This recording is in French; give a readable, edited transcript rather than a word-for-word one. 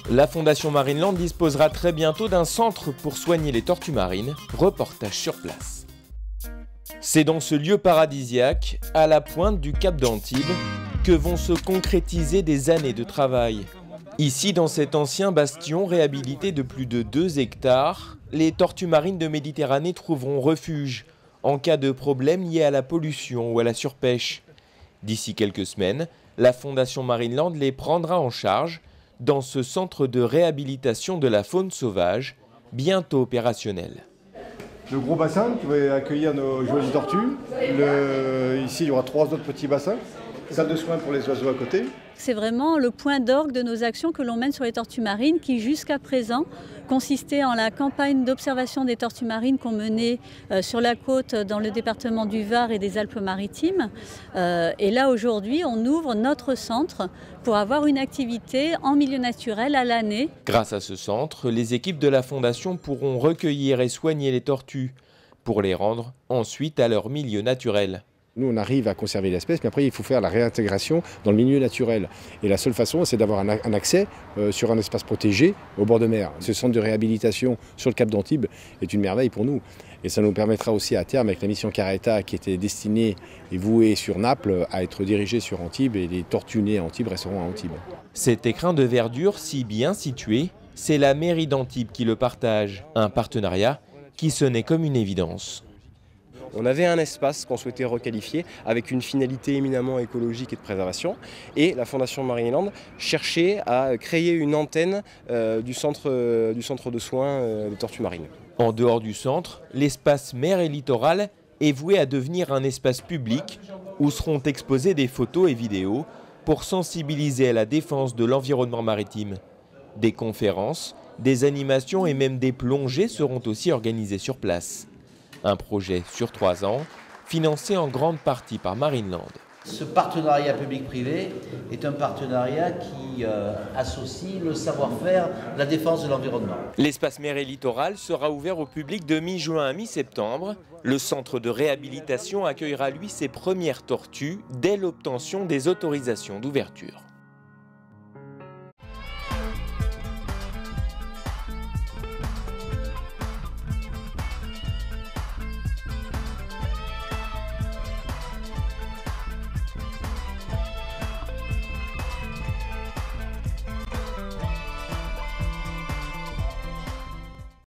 La Fondation Marineland disposera très bientôt d'un centre pour soigner les tortues marines. Reportage sur place. C'est dans ce lieu paradisiaque, à la pointe du Cap d'Antibes, que vont se concrétiser des années de travail. Ici, dans cet ancien bastion réhabilité de plus de 2 hectares, les tortues marines de Méditerranée trouveront refuge en cas de problème lié à la pollution ou à la surpêche. D'ici quelques semaines, la Fondation Marineland les prendra en charge dans ce centre de réhabilitation de la faune sauvage, bientôt opérationnel. Le gros bassin qui va accueillir nos jolies tortues. Ici, il y aura 3 autres petits bassins. Salle de soins pour les oiseaux à côté. C'est vraiment le point d'orgue de nos actions que l'on mène sur les tortues marines qui, jusqu'à présent, consistait en la campagne d'observation des tortues marines qu'on menait sur la côte dans le département du Var et des Alpes-Maritimes. Et là, aujourd'hui, on ouvre notre centre pour avoir une activité en milieu naturel à l'année. Grâce à ce centre, les équipes de la Fondation pourront recueillir et soigner les tortues pour les rendre ensuite à leur milieu naturel. Nous, on arrive à conserver l'espèce, mais après, il faut faire la réintégration dans le milieu naturel. Et la seule façon, c'est d'avoir un accès sur un espace protégé au bord de mer. Ce centre de réhabilitation sur le Cap d'Antibes est une merveille pour nous. Et ça nous permettra aussi à terme, avec la mission Caretta qui était destinée et vouée sur Naples, à être dirigée sur Antibes, et les tortues nées à Antibes resteront à Antibes. Cet écrin de verdure si bien situé, c'est la mairie d'Antibes qui le partage. Un partenariat qui sonnait comme une évidence. On avait un espace qu'on souhaitait requalifier avec une finalité éminemment écologique et de préservation. Et la Fondation Marineland cherchait à créer une antenne du centre de soins des tortues marines. En dehors du centre, l'espace mer et littoral est voué à devenir un espace public où seront exposées des photos et vidéos pour sensibiliser à la défense de l'environnement maritime. Des conférences, des animations et même des plongées seront aussi organisées sur place. Un projet sur 3 ans, financé en grande partie par Marineland. Ce partenariat public-privé est un partenariat qui associe le savoir-faire de la défense de l'environnement. L'espace mer et littoral sera ouvert au public de mi-juin à mi-septembre. Le centre de réhabilitation accueillera lui ses premières tortues dès l'obtention des autorisations d'ouverture.